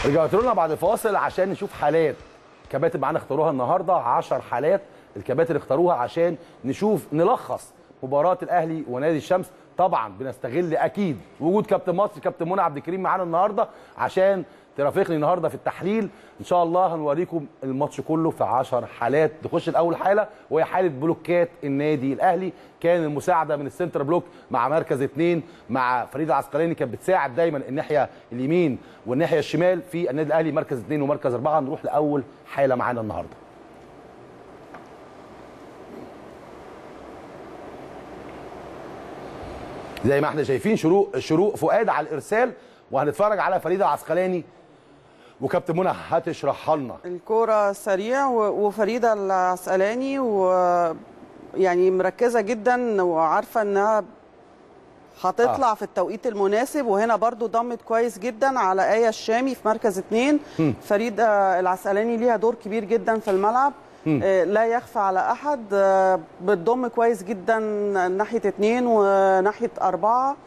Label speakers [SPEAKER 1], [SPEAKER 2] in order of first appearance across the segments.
[SPEAKER 1] رجعت لنا بعد الفاصل عشان نشوف حالات الكباتن معانا اختاروها النهارده 10 حالات الكباتن اختاروها عشان نشوف نلخص مباراه الاهلي ونادي الشمس. طبعا بنستغل اكيد وجود كابتن مصر كابتن منى عبد الكريم معانا النهارده عشان ترافقني النهارده في التحليل. ان شاء الله هنوريكم الماتش كله في 10 حالات. نخش الاول حاله وهي حاله بلوكات النادي الاهلي. كان المساعده من السنتر بلوك مع مركز 2 مع فريده العسقلاني كانت بتساعد دايما الناحيه اليمين والناحيه الشمال في النادي الاهلي مركز 2 ومركز 4. نروح لاول حاله معانا النهارده. زي ما احنا شايفين شروق فؤاد على الارسال وهنتفرج على فريده العسقلاني وكابتن منى هتشرحها لنا.
[SPEAKER 2] الكوره سريع وفريده العسقلاني ويعني مركزه جدا وعارفه انها هتطلع في التوقيت المناسب. وهنا برضو ضمت كويس جدا على آية الشامي في مركز 2. فريده العسقلاني ليها دور كبير جدا في الملعب لا يخفى على احد. بتضم كويس جدا ناحيه 2 وناحيه 4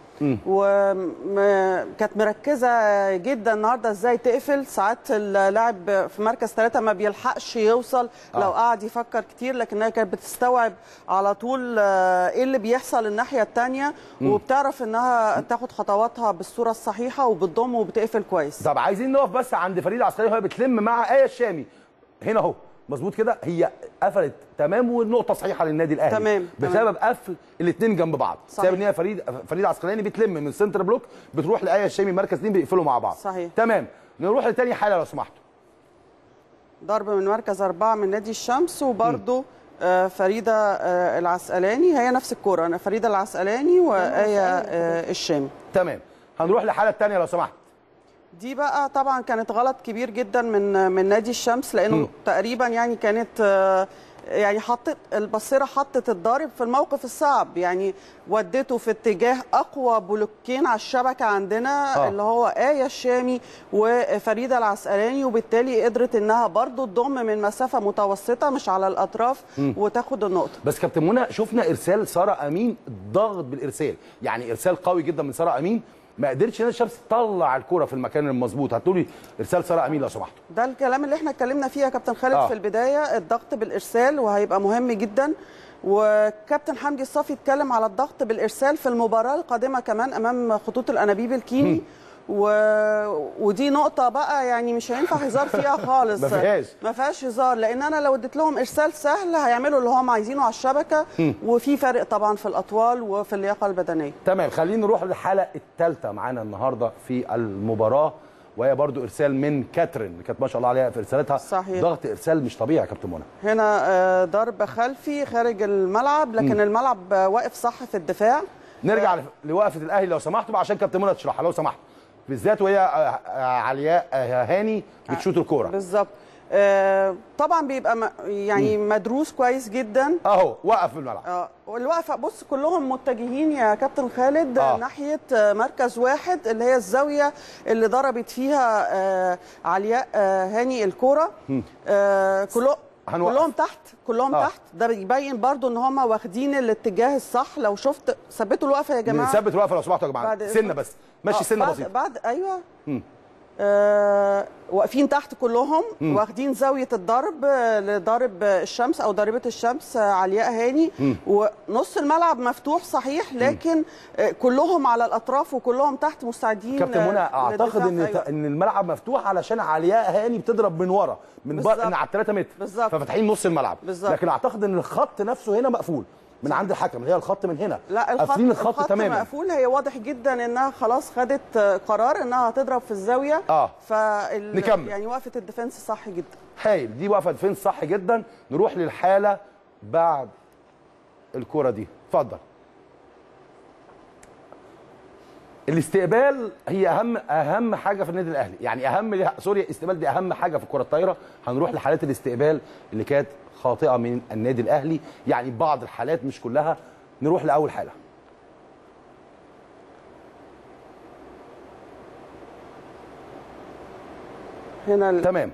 [SPEAKER 2] وكانت مركزه جدا النهارده ازاي تقفل. ساعات اللاعب في مركز 3 ما بيلحقش يوصل لو قعد يفكر كتير، لكنها كانت بتستوعب على طول ايه اللي بيحصل الناحيه الثانيه وبتعرف انها تاخد خطواتها بالصوره الصحيحه وبتضم وبتقفل كويس.
[SPEAKER 1] طب عايزين نقف بس عند فريده العسقلاني وهي بتلم مع آية الشامي هنا اهو. مظبوط كده، هي قفلت تمام والنقطه صحيحه للنادي الاهلي
[SPEAKER 2] تمام
[SPEAKER 1] بسبب قفل الاثنين جنب بعض. بسبب ان هي فريده عسقلاني بتلم من سنتر بلوك بتروح لآية الشامي مركز 2 بيقفلوا مع بعض.
[SPEAKER 2] صحيح
[SPEAKER 1] تمام. نروح لتاني حاله لو سمحتوا.
[SPEAKER 2] ضرب من مركز 4 من نادي الشمس وبرده فريده العسقلاني هي نفس الكوره، فريده العسقلاني وآية الشامي.
[SPEAKER 1] تمام. هنروح للحاله الثانيه لو سمحت.
[SPEAKER 2] دي بقى طبعا كانت غلط كبير جدا من نادي الشمس لانه تقريبا يعني كانت يعني حطت الضارب في الموقف الصعب، يعني ودته في اتجاه اقوى بلوكين على الشبكه عندنا اللي هو آية الشامي وفريده العسقلاني، وبالتالي قدرت انها برضو تضم من مسافه متوسطه مش على الاطراف وتاخد النقطه.
[SPEAKER 1] بس كابتن منى شفنا ارسال ساره امين ضغط بالارسال، يعني ارسال قوي جدا من ساره امين ما قدرتش نادي الشمس تطلع الكوره في المكان المظبوط. هتقولي ارسال ساره امين لو سمحتوا.
[SPEAKER 2] ده الكلام اللي احنا اتكلمنا فيه يا كابتن خالد في البدايه، الضغط بالارسال وهيبقى مهم جدا. وكابتن حمدي الصافي اتكلم على الضغط بالارسال في المباراه القادمه كمان امام خطوط الانابيب الكيني ودي نقطه بقى يعني مش هينفع هزار فيها خالص. ما فيهاش هزار، لان انا لو اديت لهم ارسال سهل هيعملوا اللي هم عايزينه على الشبكه وفي فرق طبعا في الاطوال وفي اللياقه البدنيه.
[SPEAKER 1] تمام. خلينا نروح للحاله الثالثه معانا النهارده في المباراه وهي برضو ارسال من كاترين اللي كانت ما شاء الله عليها في ارسالاتها.
[SPEAKER 2] صحيح.
[SPEAKER 1] ضغط ارسال مش طبيعي يا كابتن منى.
[SPEAKER 2] هنا ضرب خلفي خارج الملعب لكن الملعب واقف صح في الدفاع.
[SPEAKER 1] نرجع لوقفه الاهلي لو سمحتوا عشان كابتن منى تشرحها لو سمحتوا، بالذات وهي علياء هاني بتشوط الكوره.
[SPEAKER 2] بالظبط. طبعا بيبقى يعني مدروس كويس جدا
[SPEAKER 1] اهو وقف في الملعب.
[SPEAKER 2] والوقفه بص كلهم متجهين يا كابتن خالد ناحيه مركز 1 اللي هي الزاويه اللي ضربت فيها علياء هاني الكوره. كلهم تحت. ده بيبين برضو ان هم واخدين الاتجاه الصح. لو شفت ثبتوا الوقفه يا جماعه.
[SPEAKER 1] نثبت الوقفه لو سمحتوا يا جماعه. سنه بس ماشي سنه بسيطه
[SPEAKER 2] بعد ايوه واقفين تحت كلهم واخدين زاويه الضرب لضارب الشمس او ضاربه الشمس علياء هاني. ونص الملعب مفتوح صحيح لكن كلهم على الاطراف وكلهم تحت مستعدين.
[SPEAKER 1] كابتن منى اعتقد ان الملعب مفتوح علشان علياء هاني بتضرب من ورا من على 3 متر
[SPEAKER 2] بالظبط
[SPEAKER 1] ففاتحين نص الملعب بالزبط. لكن اعتقد ان الخط نفسه هنا مقفول من عند الحكم اللي هي الخط من هنا.
[SPEAKER 2] لا الخط تماما مقفول. هي واضح جدا انها خلاص خدت قرار انها هتضرب في الزاويه.
[SPEAKER 1] نكمل
[SPEAKER 2] يعني وقفه الديفنس صح جدا.
[SPEAKER 1] هايل، دي وقفه ديفنس صح جدا. نروح للحاله بعد الكره دي. اتفضل. الاستقبال هي اهم حاجه في النادي الاهلي، يعني استقبال دي اهم حاجه في الكره الطايره. هنروح لحالات الاستقبال اللي كانت خاطئه من النادي الاهلي، يعني بعض الحالات مش كلها. نروح لاول حاله.
[SPEAKER 2] هنا
[SPEAKER 1] تمام.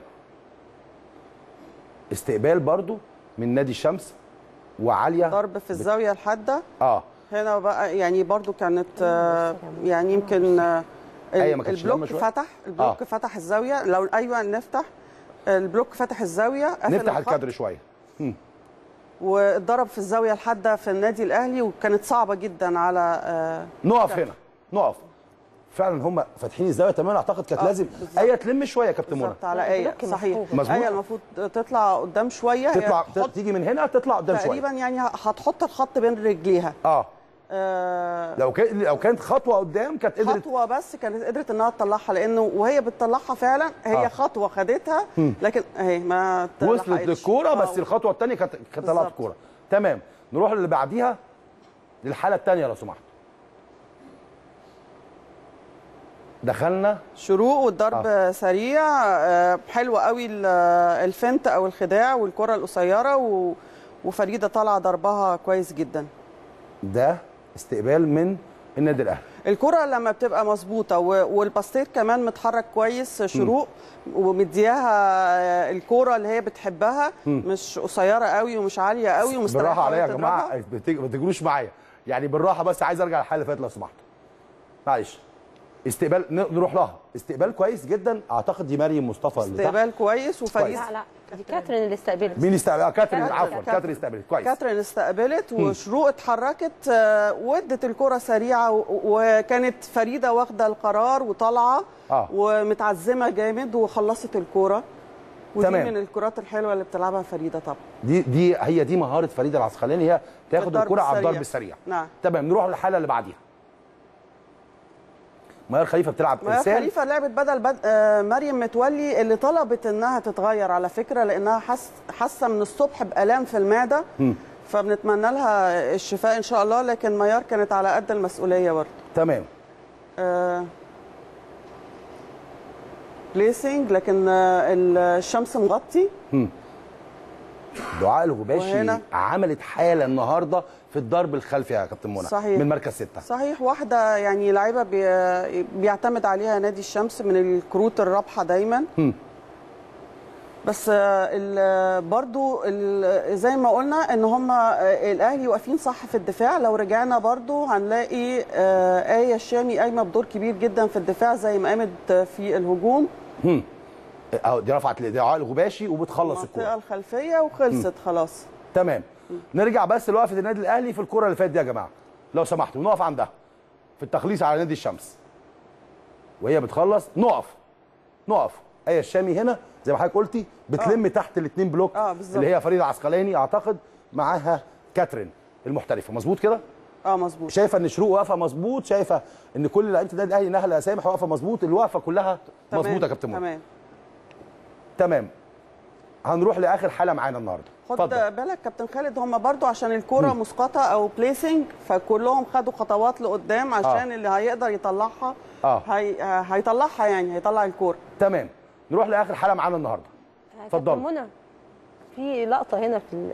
[SPEAKER 1] استقبال برضو من نادي الشمس وعاليه
[SPEAKER 2] ضرب في الزاويه الحاده.
[SPEAKER 1] هنا
[SPEAKER 2] بقى يعني برضو كانت يعني يمكن
[SPEAKER 1] ايه ما كانتش لما
[SPEAKER 2] البلوك
[SPEAKER 1] شويه؟
[SPEAKER 2] فتح، البلوك فتح الزاويه. لو ايوه نفتح البلوك، فتح الزاويه،
[SPEAKER 1] نفتح الكادر شويه.
[SPEAKER 2] واتضرب في الزاويه الحاده في النادي الاهلي، وكانت صعبه جدا على
[SPEAKER 1] نقف هنا، نقف. فعلا هم فاتحين الزاويه تماما. اعتقد كانت لازم ايه تلم شويه يا كابتن منى.
[SPEAKER 2] بالظبط على ايه، صحيح.
[SPEAKER 1] مظبوط.
[SPEAKER 2] ايه المفروض تطلع قدام شويه،
[SPEAKER 1] تطلع تيجي من هنا تطلع قدام شويه
[SPEAKER 2] تقريبا، يعني هتحط الخط بين رجليها.
[SPEAKER 1] لو كانت خطوه قدام كانت قدرت،
[SPEAKER 2] خطوه بس كانت قدرت انها تطلعها، لانه وهي بتطلعها فعلا هي خطوه خدتها، لكن اهي ما
[SPEAKER 1] وصلت للكوره. بس الخطوه الثانيه كانت طلعت الكوره. تمام. نروح للي بعديها، للحاله الثانيه لو سمحت. دخلنا
[SPEAKER 2] شروق والضرب سريع، حلو قوي الفنت او الخداع والكره القصيره، وفريده طالعه ضربها كويس جدا.
[SPEAKER 1] ده استقبال من النادي الاهلي.
[SPEAKER 2] الكره لما بتبقى مظبوطه والباستير كمان متحرك كويس، شروق ومدياها الكره اللي هي بتحبها، مش قصيره قوي ومش عاليه قوي ومستريحه.
[SPEAKER 1] بالراحه عليا يا جماعه، ما تجروش معايا يعني، بالراحه. بس عايز ارجع للحاله اللي فاتت لو سمحت، معلش. استقبال نروح لها، استقبال كويس جدا. اعتقد دي مريم مصطفى اللي
[SPEAKER 2] استقبال كويس وفريد.
[SPEAKER 3] لا دي كاترين اللي استقبلت.
[SPEAKER 1] مين استقبل؟ كاترين، عفوا كاترين استقبلت كويس.
[SPEAKER 2] كاترين استقبلت وشروق اتحركت وادت الكره سريعه، وكانت فريده واخده القرار وطالعه ومتعزمه جامد وخلصت الكره. ودي تمام. من الكرات الحلوه اللي بتلعبها فريده طبعا.
[SPEAKER 1] دي مهاره فريده العسقلاني، هي تاخد الكره على الضرب السريع.
[SPEAKER 2] نعم.
[SPEAKER 1] تمام. نروح للحاله اللي بعديها. ميار خليفه بتلعب ارسال.
[SPEAKER 2] ميار خليفه لعبت بدل مريم متولي، اللي طلبت انها تتغير على فكره، لانها حاسه من الصبح بالام في المعده، فبنتمنى لها الشفاء ان شاء الله. لكن ميار كانت على قد المسؤوليه برضه.
[SPEAKER 1] تمام.
[SPEAKER 2] بليسنج، لكن الشمس مغطي.
[SPEAKER 1] دعاء الغباشي عملت حاله النهارده في الضرب الخلفي يا كابتن منى.
[SPEAKER 2] صحيح.
[SPEAKER 1] من مركز 6.
[SPEAKER 2] صحيح. واحده يعني لعيبه بيعتمد عليها نادي الشمس من الكروت الرابحه دايما. بس برضو زي ما قلنا ان هم الاهلي واقفين صح في الدفاع. لو رجعنا برضو هنلاقي آية الشامي قايمه بدور كبير جدا في الدفاع زي ما قامت في الهجوم.
[SPEAKER 1] دي رفعت لدعاء الغباشي وبتخلص الكوره
[SPEAKER 2] المنطقه الخلفيه وخلصت خلاص.
[SPEAKER 1] تمام. نرجع بس لوقفه النادي الاهلي في الكوره اللي فاتت دي يا جماعه لو سمحتوا، ونقف عندها في التخليص على نادي الشمس وهي بتخلص. نقف. آية الشامي هنا زي ما حضرتك قلتي بتلم تحت الاثنين بلوك اللي هي فريده عسقلاني، اعتقد معاها كاترين المحترفه. مظبوط كده؟
[SPEAKER 2] مظبوط.
[SPEAKER 1] شايفه ان شروق واقفه مظبوط، شايفه ان كل لعيبه النادي الاهلي نهله سامح واقفه مظبوط، الوقفه كلها مظبوطه يا كابتن منى. تمام. هنروح لاخر حاله معانا النهارده.
[SPEAKER 2] خد بالك كابتن خالد، هم برضو عشان الكوره مسقطه او بليسنج، فكلهم خدوا خطوات لقدام عشان اللي هيقدر يطلعها هيطلعها، يعني هيطلع الكوره.
[SPEAKER 1] تمام. نروح لاخر حاله معانا النهارده. اتفضل.
[SPEAKER 3] منى، في لقطه هنا في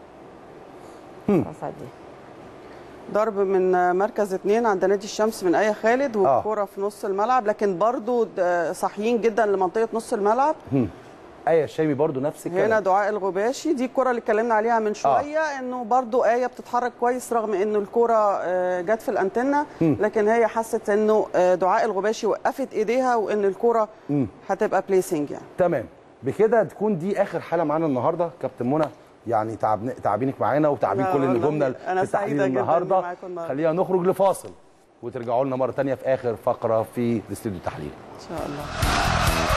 [SPEAKER 3] دي
[SPEAKER 2] ضرب من مركز 2 عند نادي الشمس من آية خالد، والكوره في نص الملعب، لكن برضو صحيين جدا لمنطقه نص الملعب.
[SPEAKER 1] آية الشامي برضو نفس الكلام.
[SPEAKER 2] هنا دعاء الغباشي، دي الكره اللي اتكلمنا عليها من شويه، انه برضو آية بتتحرك كويس رغم انه الكره جت في الانتنه، لكن هي حست انه دعاء الغباشي وقفت ايديها وان الكره هتبقى بليسنج يعني.
[SPEAKER 1] تمام. بكده تكون دي اخر حاله معانا النهارده كابتن منى، يعني تعبينك معانا وتعبين كل نجومنا في التحليل النهارده. خلينا نخرج لفاصل وترجعوا لنا مره ثانيه في اخر فقره في استوديو التحليل
[SPEAKER 2] ان شاء الله.